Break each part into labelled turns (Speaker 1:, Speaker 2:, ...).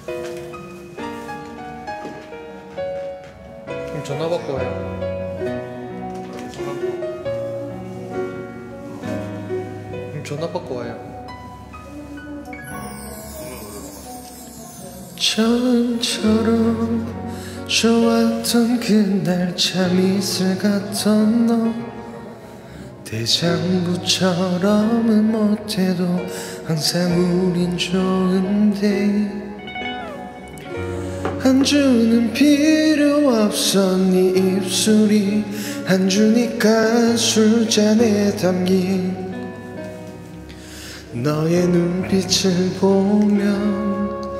Speaker 1: 그럼 전화 받고 와요. 그럼 전화 받고 와요. 처음처럼 좋았던 그날 참 이슬 같던 너, 대장부처럼은 못해도 항상 우린 좋은데 한 주는 필요 없어. 네 입술이 한 주니까 술잔에 담긴 너의 눈빛을 보면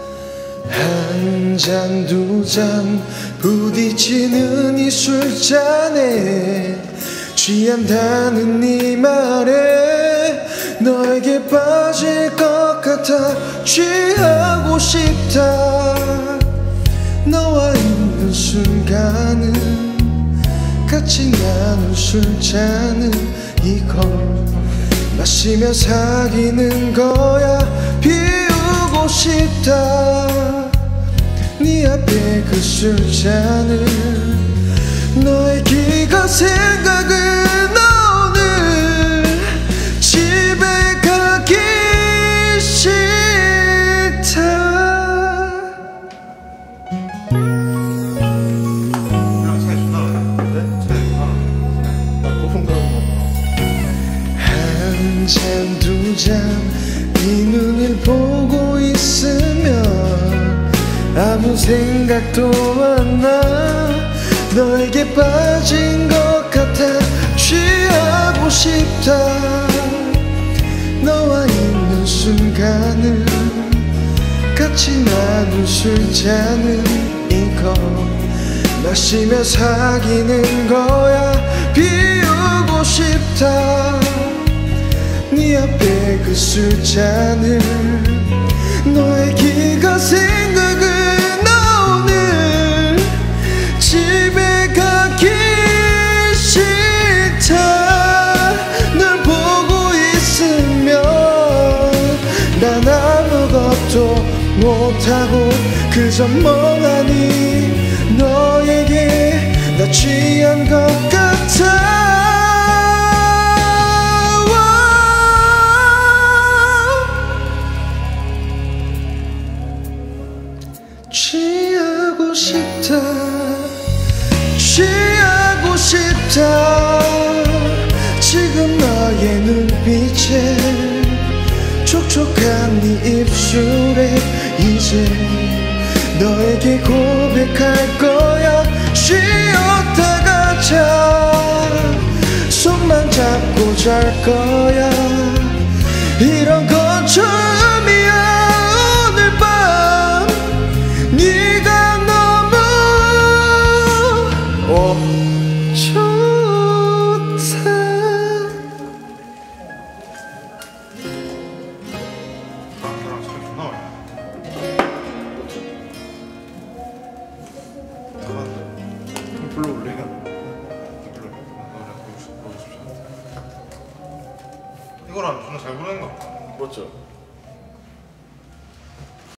Speaker 1: 한 잔 두 잔 부딪히는 이 술잔에 취한다는 네 말에 너에게 빠질 것 같아. 취하고 싶다. 너와 있는 순간은 같이 나눈 술잔은 이걸 마시며 사귀는 거야. 비우고 싶다. 네 앞에 그 술잔을 너의 기가 생각은 오늘 집에 가기 싫다. 한 잔 두 잔 네 눈을 보고 있으면 아무 생각도 안 나. 너에게 빠진 것 같아. 취하고 싶다. 너와 있는 순간을 같이 나눈 술잔은 이거 마시며 사귀는 거야. 비우고 싶다. 네 앞에 그 술잔을 너의 기가 생각은 오늘 집에 가기 싫다. 널 보고 있으면 난 아무것도 못하고 그저 멍하니 너에게 나 취한 것 같아. 취하고 싶다. 취하고 싶다. 지금 너의 눈빛에 촉촉한 네 입술에 이제 너에게 고백할 거야. 쉬었다 가자. 손만 잡고 잘 거야. 이런 건 처음이야. 오늘 밤 네가 너무 좋다.
Speaker 2: 나랑 소리 존나 많이 나. 불러올래? 이거랑 존나 잘 부르는 거 같아.
Speaker 3: 맞죠?